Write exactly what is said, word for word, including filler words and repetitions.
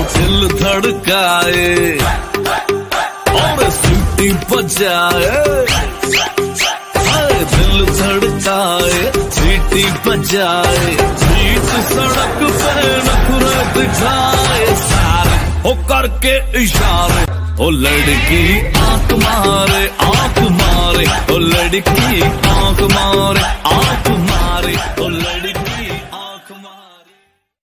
दिल धड़काए और सीटी बजाए, दिल धड़काए सीटी बजाए, बीच सड़क पे नखरे दिखाए सारे हो करके इशारे। ओ लड़की आंख मारे आंख मारे, ओ लड़की आंख मारे